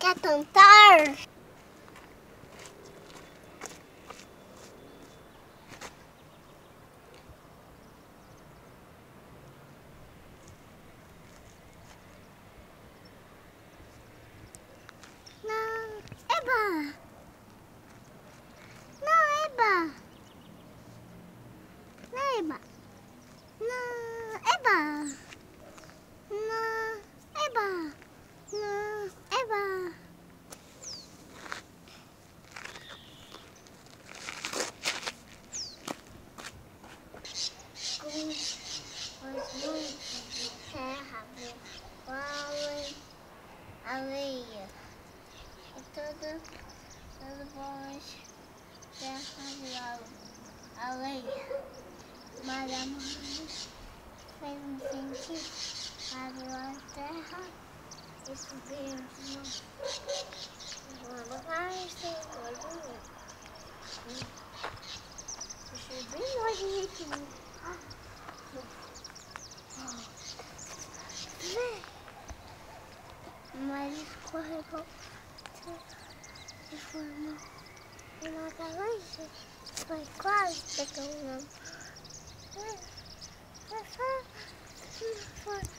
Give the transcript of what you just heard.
Quer cantar? Não, eba! Não, eba! Não, eba! Não, eba! Não, eba! Não, eba! Os montes de terra voam areia e todos bons terra voam areia. Mas a mãe fez sentido para a terra e subiram de novo. Agora vai ser olhinho. Deixa bem olhinho. Mas escorregou e formou uma galança. Foi quase pegando. Foi